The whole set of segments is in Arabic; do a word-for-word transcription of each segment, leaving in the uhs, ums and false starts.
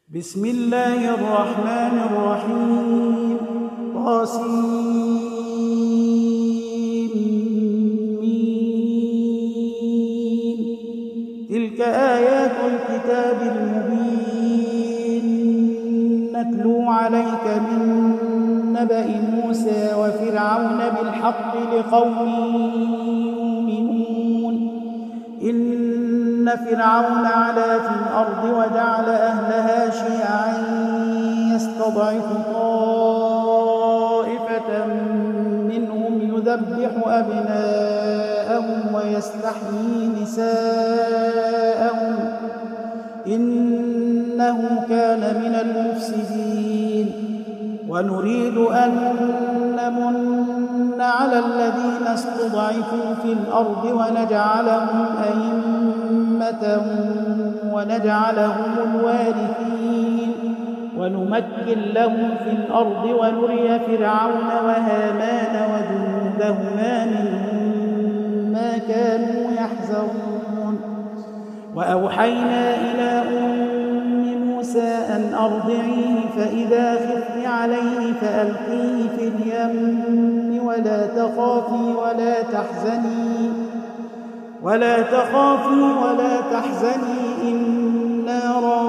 بسم الله الرحمن الرحيم. طاسيم. تلك آيات الكتاب المبين نتلو عليك من نبأ موسى وفرعون بالحق لقوم يؤمنون. إن فرعون علا في الأرض وجعل أهلها شيعا يستضعف طائفة منهم يذبح أبناءهم ويستحيي نساءهم إنه كان من المفسدين. ونريد أن نمن على الذين استضعفوا في الأرض ونجعلهم أئمة ونجعلهم الوارثين ونمكن لهم في الأرض ونري فرعون وهامان وجنودهما منهم ما كانوا يحذرون. وأوحينا إلى أم موسى أن أرضعيه فإذا خفت عليه فألقيه في اليم ولا تخافي ولا تحزني ولا تخافي ولا تحزني إنا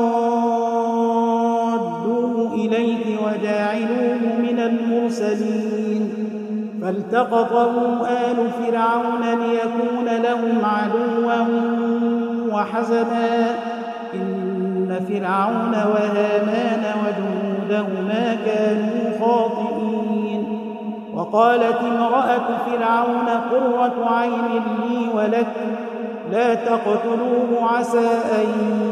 رادوه إليك وجاعلوه من المرسلين. فالتقطه آل فرعون ليكون لهم عدوا وحزنا إن فرعون وهامان وجنودهما كانوا خاطئين. وقالت امرأة فرعون قرة عين لي ولك لا تقتلوه عسى أن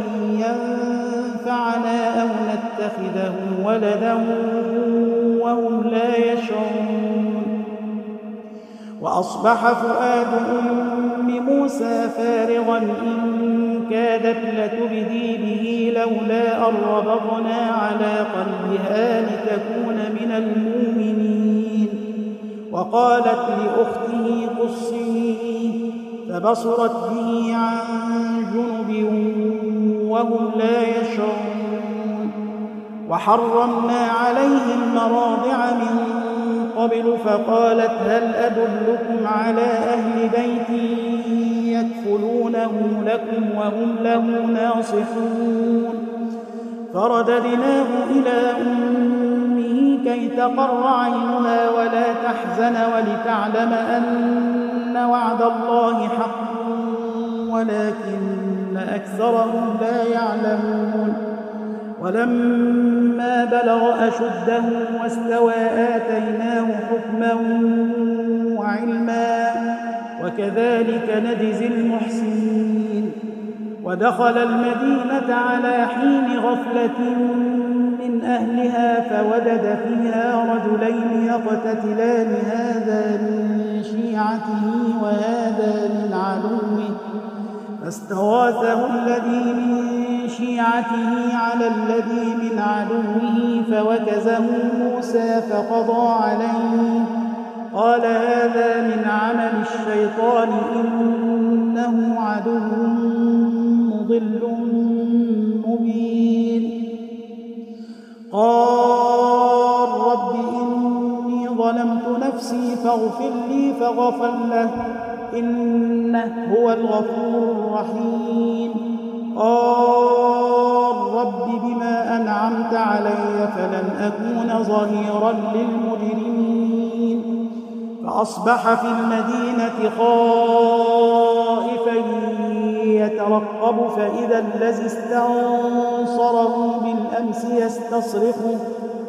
ينفعنا أو نتخذه ولدا وهم لا يشعرون. وأصبح فؤاد أم موسى فارغا إن كادت لتبدي به لولا أن ربطنا على قلبها لتكون من المؤمنين. وقالت لأخته قصيه فبصرت به عن جنب وهم لا يشعرون. وحرمنا عليه المراضع من قبل فقالت هل أدلكم على أهل بيت يكفلونه لكم وهم له ناصحون. فرددناه إلى أمه كي تقر عينها ولا تحزن ولتعلم أن وعد الله حق ولكن أكثرهم لا يعلمون. ولما بلغ أشده واستوى آتيناه حكما وعلما وكذلك نجزي المحسنين. ودخل المدينة على حين غفلة من أهلها فوجد فيها رجلين يقتتلان هذا من شيعته وهذا من عدوه فاستغاثه الذي من شيعته على الذي من عدوه فوكزه موسى فقضى عليه قال هذا من عمل الشيطان إنه عدو مضل مبين. قال رب إني ظلمت نفسي فاغفر لي فغفر له إنه هو الغفور الرحيم. قال رب بما أنعمت علي فلن أكون ظهيرا للمجرمين. فأصبح في المدينة خائفا يترقب فإذا الذي استنصره بالأمس يستصرخه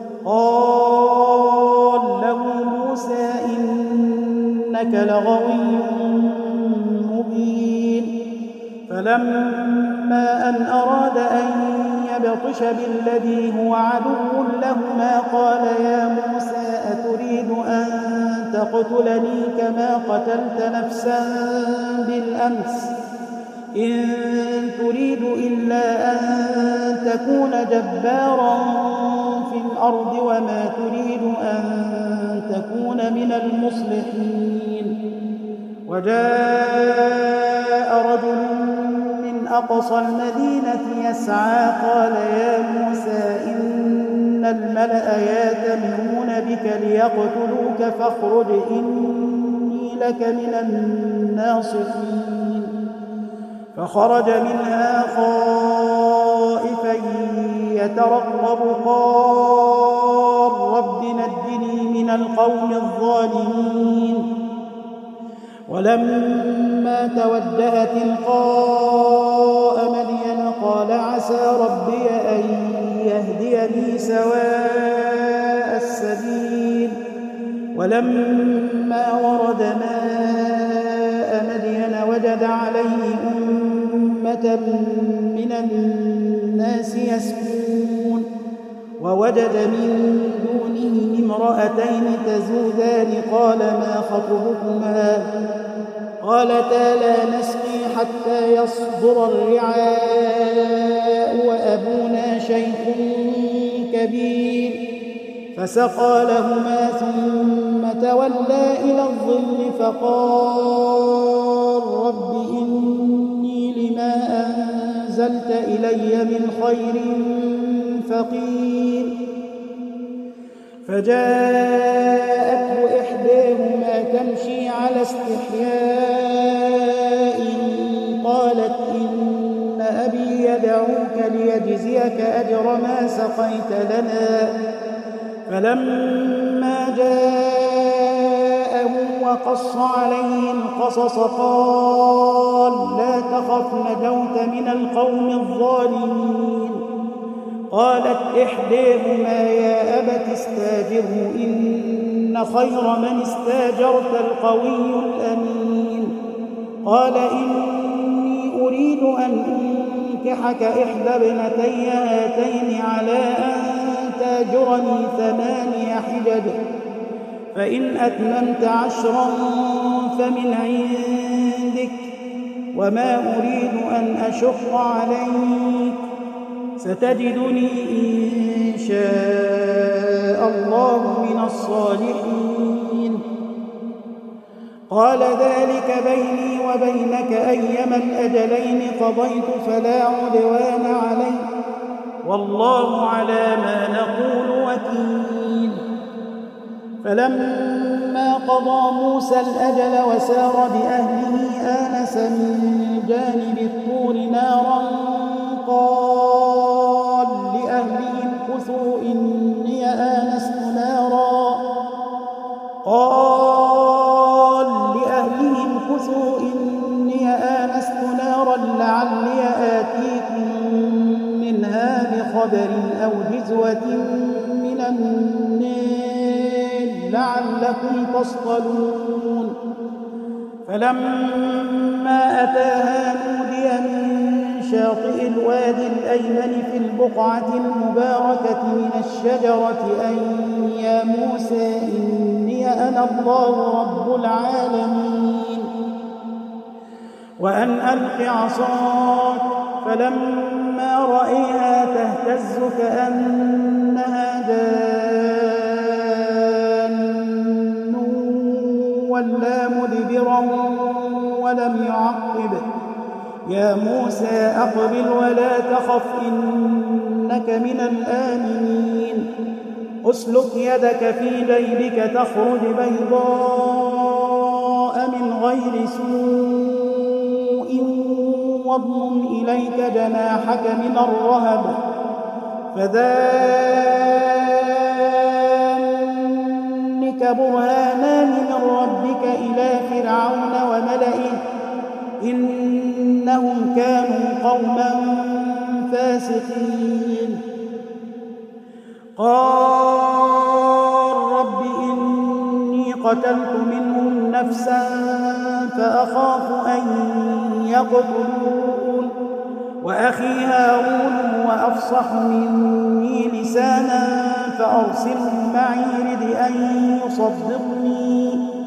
قال له موسى إنك لغوي مبين. فلما أن أراد أن يبطش بالذي هو عدو لهما قال يا موسى أتريد أن تقتلني كما قتلت نفسا بالأمس إن تريد إلا أن تكون جبارا في الأرض وما تريد أن تكون من المصلحين. وجاء رجل من أقصى المدينة يسعى قال يا موسى الملأ يأتمرون بك ليقتلوك فاخرج إني لك من الناصحين. فخرج منها خائفا يترقب قال رب نجني من القوم الظالمين. ولما توجه تلقاء مدين قال عسى ربي أن يهديني سواء السبيل. ولما ورد ماء مدين وجد عليه أمة من الناس يسكون ووجد من دونه امرأتين تزودان قال ما خطبكما قالتا لا نسقي حتى يصدر الرعاء وأبونا شيخ كبير. فسقى لهما ثم تولى إلى الظل فقال رب إني لما أنزلت إلي من خير فقير. فجاءته إحداهما تمشي على استحياء قالت إن أبي يدعوك ليجزيك أجر ما سقيت لنا. فلما جاءه وقص عليه القصص قال لا تخف نجوت من القوم الظالمين. قالت إحداهما يا أبت استاجره إن خير من استاجرت القوي الأمين. قال إني أريد أن أنكحك إحدى ابنتي هاتين على أن تاجرني ثماني حجج فإن أتممت عشرا فمن عندك وما أريد أن أشق عليك ستجدني إن شاء الله من الصالحين. قال ذلك بيني وبينك أيما الأجلين قضيت فلا عدوان علي والله على ما نقول وكيل. فلما قضى موسى الأجل وسار بأهله آنس من جانب الطور نارا قال لأهلهم كثوا إني آنست نارا قال لأهلهم كثوا إني آنست نارا لعلي آتيكم منها بخبر أو جزوة من النار لعلكم تصطلون. فلما أتاها نودي من شاطئ الوادي الأيمن في البقعة المباركة من الشجرة أن يا موسى إني أنا الله رب العالمين وأن ألق عصاك. فلما رأيها تهتز كأنها جان ولا مدبرا ولم يعقب يا موسى أقبل ولا تخف إنك من الآمنين. أسلك يدك في جيبك تخرج بيضاء من غير سوء واضمم إليك جناحك من الرهب فذلك برهانان من ربك إلى فرعون وملئه إنهم كانوا قوما فاسقين. قال رب إني قتلت منهم نفسا فأخاف أن يقتلون وأخي هارون هو أفصح مني لسانا فأرسله معي رد أن يصدقني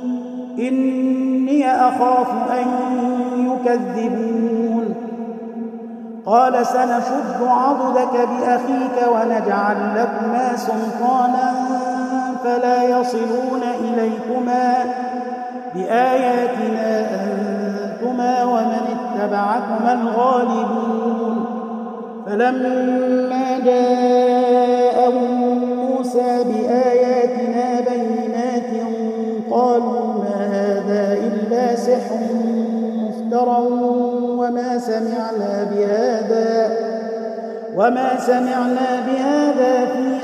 إني أخاف أن يكذبون. قال سنشد عضدك بأخيك ونجعل لكما سلطانا فلا يصلون إليكما بآياتنا أنتما ومن اتبعكما الغالبون. فلما جاءهم موسى موسى بآياتنا بينات قالوا ما هذا إلا سحر مفترى وما سمعنا بهذا وما سمعنا بهذا في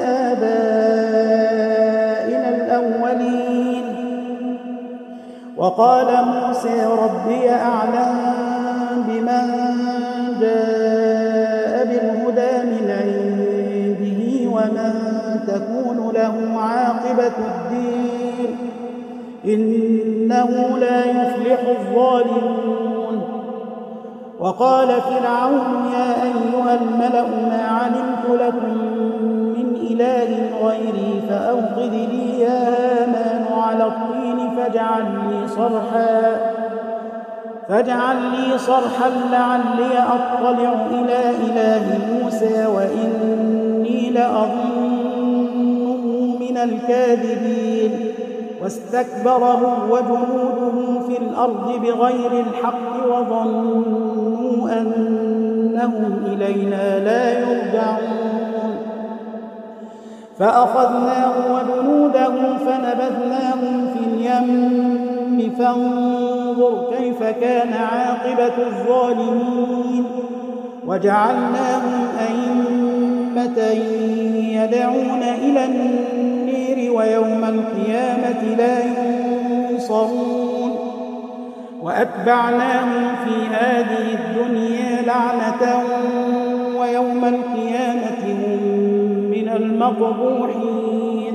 آبائنا الأولين. وقال موسى ربي أعلم بمن جاء بالهدى من عنده ومن تكون له عاقبة الدين إنه لا يفلح الظالمون. وقال فرعون يا أيها الملأ ما علمت لكم من إله غيري فأوقد لي يا هامان على الطين فاجعل لي صرحا فاجعل لي صرحا لعلي أطلع إلى إله موسى وإني لأظنه من الكاذبين. واستكبر هو وجنوده في الأرض بغير الحق وظنوا أنهم إلينا لا يرجعون. فأخذناه وجنوده فنبذناهم في اليم فانظر كيف كان عاقبة الظالمين. وجعلناهم أئمة يدعون إلى النير ويوم القيامة لا ينصرون. وأتبعناهم في هذه الدنيا لعنة ويوم القيامة هم من المقبوحين.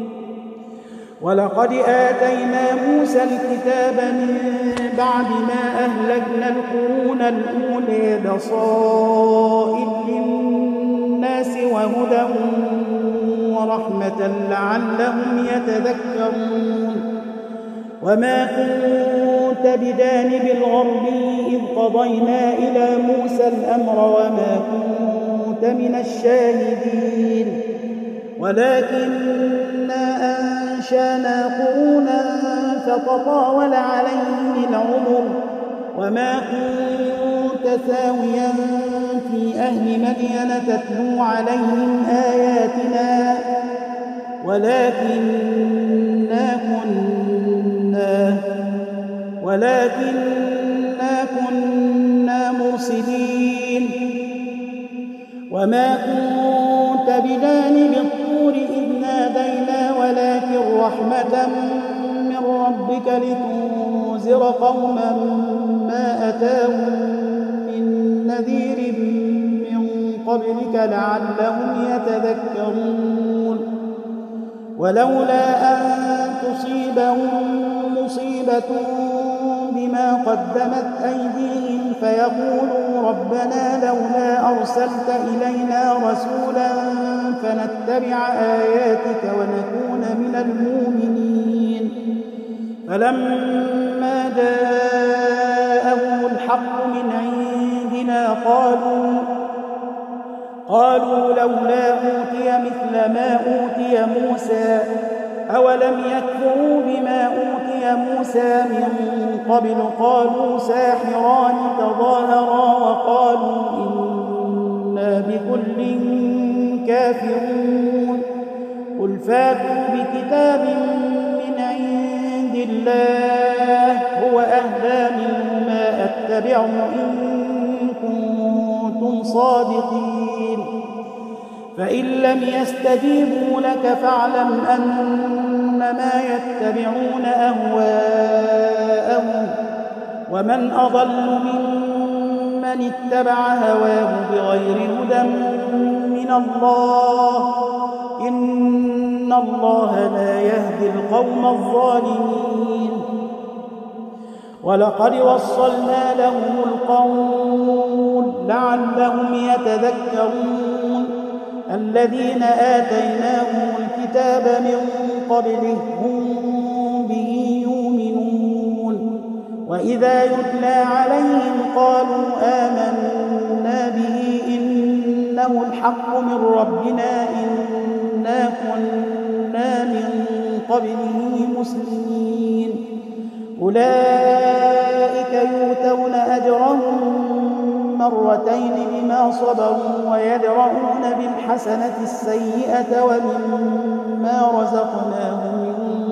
ولقد آتينا موسى الكتاب من بعد ما أهلكنا القرون الأولى بصائر للناس وهدى ورحمة لعلهم يتذكرون. وما كنت بجانب الغربي إذ قضينا إلى موسى الأمر وما كنت من الشاهدين ولكننا أنشأنا قرونا فتطاول عليهم العمر وما كنت ثاويا في أهل مدين تتلو عليهم آياتنا ولكننا كنا ولكننا كنا مرسلين. وما كنت بجانب الطور إذ نادينا ولكن رحمة من ربك لتنذر قوما ما أتاهم من نذير من قبلك لعلهم يتذكرون. ولولا أن تصيبهم مصيبة بما قدمت أيديهم فيقولوا ربنا لولا أرسلت إلينا رسولا فنتبع آياتك ونكون من المؤمنين. فلما جاءهم الحق من عندنا قالوا قالوا لولا أوتي مثل ما أوتي موسى أولم يكفروا بما أوتي موسى من قبل قالوا ساحران تظاهرا وقالوا إنا بكل كافرون. قل فاتوا بكتاب من عند الله هو أهدى منهما أتبعه إن كنتم صادقين. فإن لم يستجيبوا لك فاعلم أنما يتبعون أهواءهم ومن أضل ممن اتبع هواه بغير هدى من الله إن الله لا يهدي القوم الظالمين. ولقد وصلنا لهم القول لعلهم يتذكرون. الذين آتيناهم الكتاب من قبله هم به يؤمنون. وإذا يتلى عليهم قالوا آمنا به إنه الحق من ربنا إنا كنا من قبله مسلمين. أولئك يؤتون أجرهم مرتين بما صبروا ويدرؤون بالحسنة السيئة ومما رزقناهم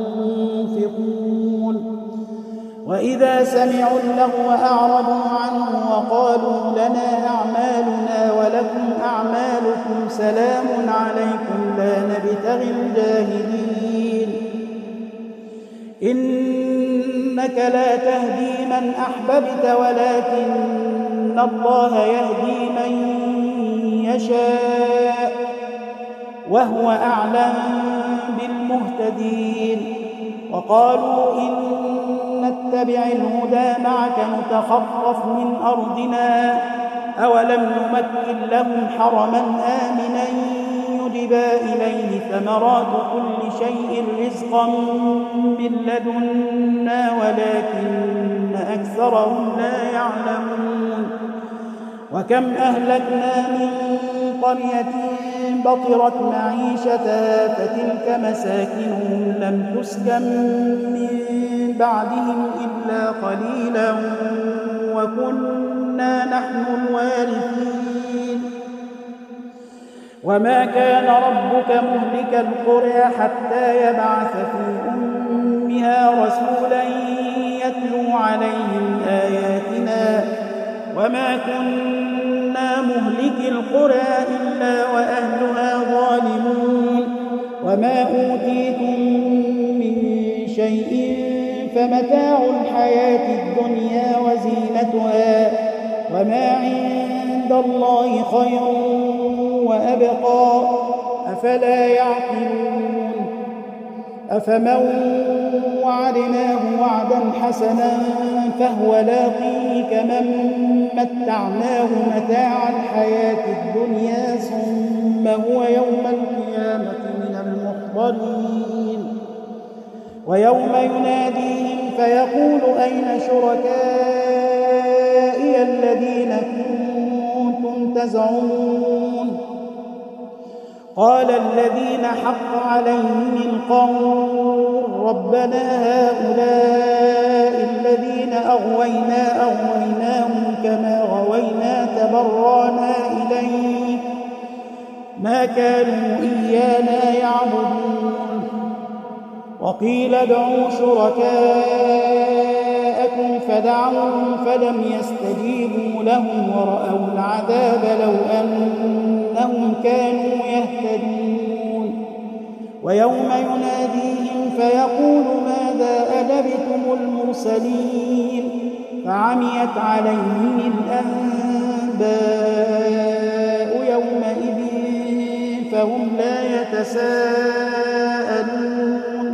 ينفقون وإذا سمعوا اللغو أعرضوا عنه وقالوا لنا أعمالنا ولكم أعمالكم سلام عليكم لا نبتغي الجاهلين إنك لا تهدي من أحببت ولكن الله يهدي من يشاء وهو أعلم بالمهتدين وقالوا إن نتبع الهدى معك نتخطف من أرضنا أولم نمكن لهم حرما آمنا يجبى إليه ثمرات كل شيء رزقا من لدنا ولكن أكثرهم لا يعلمون وكم أهلكنا من قرية بطرت معيشتها فتلك مساكنهم لم تسكن من بعدهم إلا قليلا وكنا نحن الوارثين وما كان ربك مهلك القرى حتى يبعث في أمها رسولا يتلو عليهم آياتنا وما كنا مهلك القرى إلا وأهلها ظالمون وما أوتيتم من شيء فمتاع الحياة الدنيا وزينتها وما عند الله خير وأبقى أفلا يعقلون أفمن وعدناه وعدا حسنا فهو لاقيه كمن متعناه متاع الحياة الدنيا ثم هو يوم القيامة من المحضرين ويوم يناديهم فيقول أين شركائي الذين كنتم تزعمون قال الذين حق عليهم القول ربنا هؤلاء الذين أغوينا أغويناهم كما غوينا تبرانا إليك ما كانوا إيانا يعبدون وقيل ادعوا شركاءكم فدعوهم فلم يستجيبوا لهم ورأوا العذاب لو أنهم كانوا يهتدون ويوم يناديهم فيقول ماذا أجبتم المرسلين فعميت عليهم الأنباء يومئذ فهم لا يتساءلون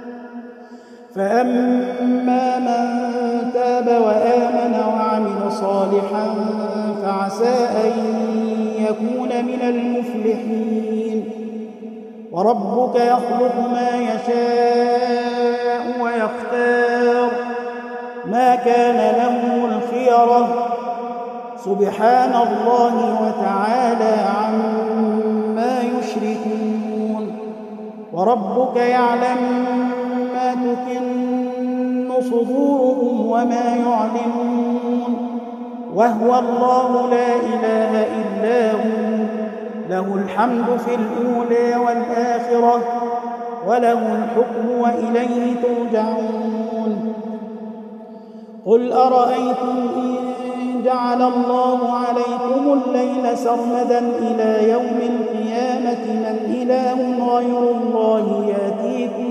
فأما من تاب وآمن وعمل صالحا فعسى أن يكون من المفلحين وربك يخلق ما يشاء ويختار ما كان لهم الخيرة سبحان الله وتعالى عما يشركون وربك يعلم ما تكن صدورهم وما يعلنون وهو الله لا إله إلا هو له الحمد في الأولى والآخرة وله الحكم وإليه ترجعون قل أرأيتم إن جعل الله عليكم الليل سرمدا إلى يوم القيامة من إله غير الله يأتيكم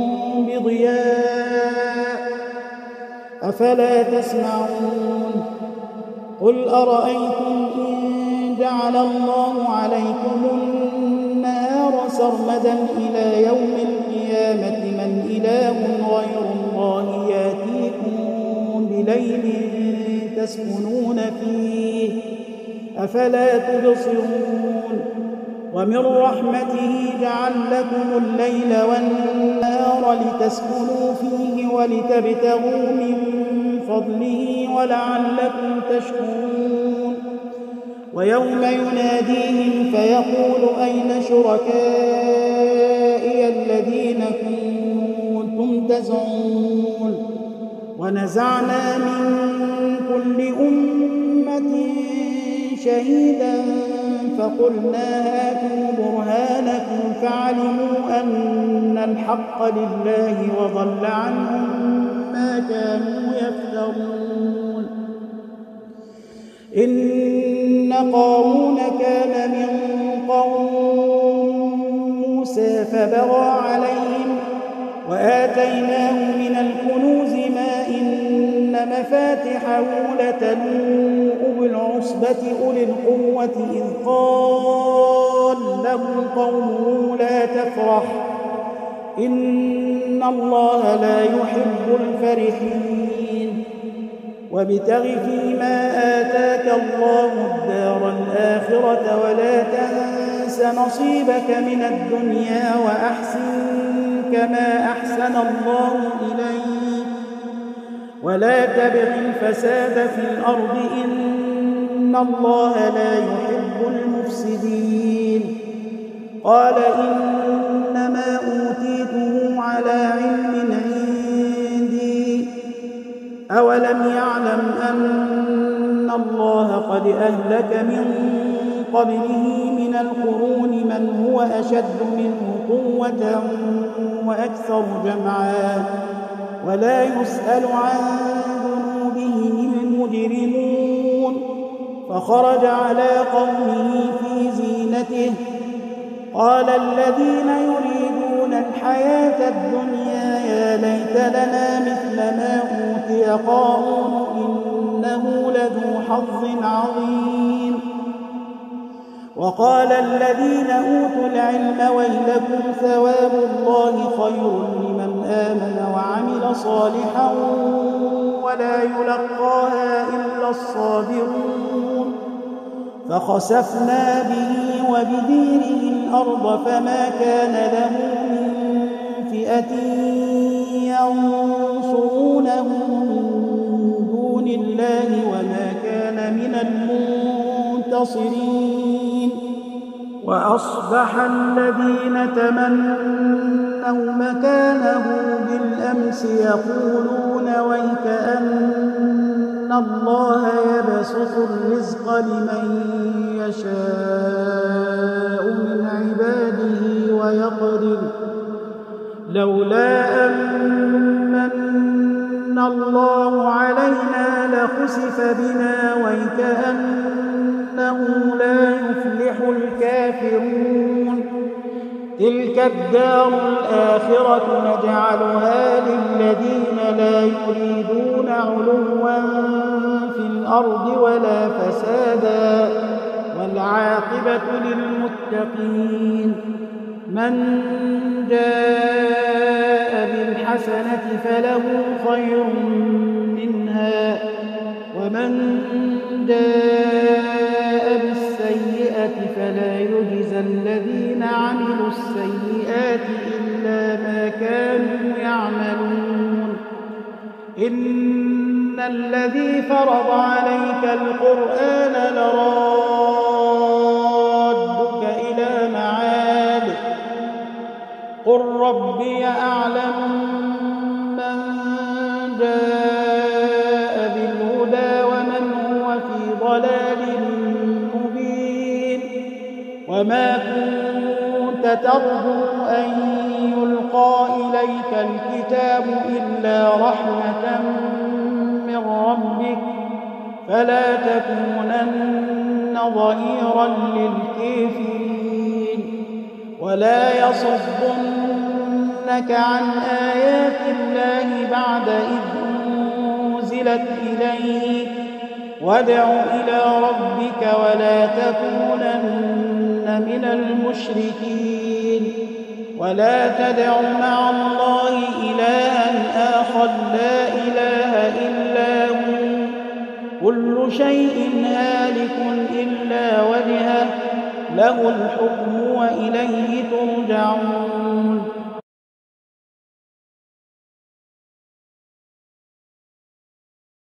بضياء أفلا تسمعون قل أرأيتم إن جعل الله عليكم النهار سرمدا إلى يوم القيامة من إله غير الله يأتيكم بليل تسكنون فيه أفلا تبصرون ومن رحمته جعل لكم الليل والنهار لتسكنوا فيه ولتبتغوا من فضله ولعلكم تشكرون ويوم يناديهم فيقول أين شركائي الذين كنتم تزعمون ونزعنا من كل أمة شهيدا فقلنا هاتوا برهانكم فعلموا أن الحق لله وضل عنهم ما كانوا يفترون. إن قارون كان من قوم موسى فبغى عليهم وآتيناه من الكنوز ما إن مفاتحه لتنوء بالعصبة أولي القوة إذ قال له قومه لا تفرح إن الله لا يحب الفرحين. وابتغ فيما آتاك الله الدار الآخرة ولا تنس نصيبك من الدنيا وأحسن كما أحسن الله إليك ولا تبغ الفساد في الأرض إن الله لا يحب المفسدين. قال إنما أوتيته على علم عندي أولم يعلم أن الله قد أهلك من قبله من القرون من هو أشد منه قوة وأكثر جمعا ولا يسأل عن ذنوبهم المجرمون. فخرج على قومه في زينته قال الذين يريدون الحياة الدنيا يا ليت لنا مثل ما أوتي قارون إنه لذو حظ عظيم. وقال الذين أوتوا العلم ويلكم ثواب الله خير لمن آمن وعمل صالحا ولا يلقاها إلا الصابرون. فخسفنا به وبديره الأرض فما كان له من فئة ينصرونه من دون الله وما كان من المنتصرين. وأصبح الذين تمنوا مكانه بالأمس يقولون ويكأن الله يبسط الرزق لمن يشاء من عباده ويقدر لولا أمن الله علينا لخسف بنا ويكأنه لا يفلح الكافرون. تلك الدار الآخرة نجعلها للذين لا يريدون علوا في الأرض ولا فسادا والعاقبة للمتقين. من جاء بالحسنة فله خير منها ومن جاء بالسيئة فلا يجزى الذين عملوا السيئات إلا ما كانوا يعملون. إن الذي فرض عليك القرآن لرادك إلى معاد قل ربي أعلم من جاء بالهدى ومن هو في ضلال مبين. وما كنت ترجو أن يلقى إليك الكتاب إلا رحمة من ربك فلا تكونن ظهيرا للكافرين. ولا يصدنك عن آيات الله بعد إذ أنزلت إليك وادع إلى ربك ولا تكونن من المشركين. ولا تدع مع الله إلها آخر لا إله إلا هو كل شيء هالك إلا وجهه له الحكم وإليه ترجعون.